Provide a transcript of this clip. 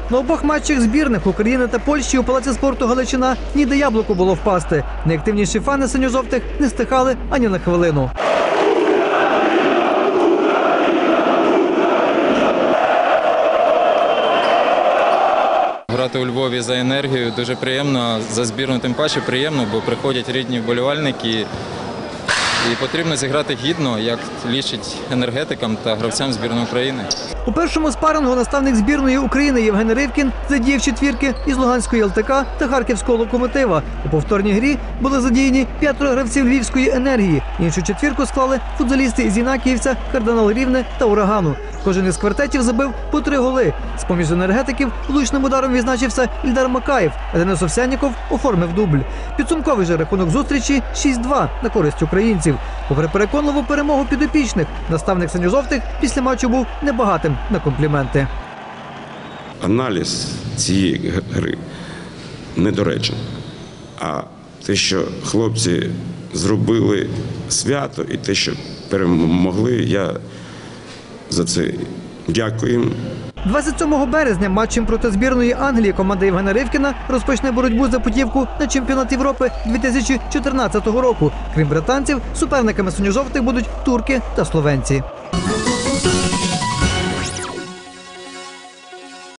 На обох матчах збірних України та Польщі у Палаці спорту «Галичина» ніде яблуку було впасти. Найактивніші фани синьо-жовтих не стихали ані на хвилину. Грати у Львові за енергію дуже приємно, а за збірну тим паче приємно, бо приходять рідні вболівальники і потрібно зіграти гідно, як лічить енергетикам та гравцям збірної України. У першому спарингу наставник збірної України Євген Ривкін задіяв четвірки із Луганської ЛТК та Харківського Локомотива. У повторній грі були задіяні 5 гравців Львівської енергії. Іншу четвірку склали футболісти із Інакіївця, Кардинал Рівне та Урагану. Кожен із квартетів забив по 3 голи. З-поміж енергетиків влучним ударом відзначився Ільдар Макаєв, а Денис Овсянніков оформив дубль. Підсумковий же рахунок зустрічі 6-2 на користь українців. Попри переконливу перемогу підопічних, наставник синьо-жовтих після матчу був небагатим на компліменти. Аналіз цієї гри недоречний. А те, що хлопці зробили свято і те, що перемогли, я за це дякую їм. 27 березня матчем проти збірної Англії команда Євгена Ривкіна розпочне боротьбу за путівку на чемпіонат Європи 2014 року. Крім британців, суперниками синьо-жовтих будуть турки та словенці.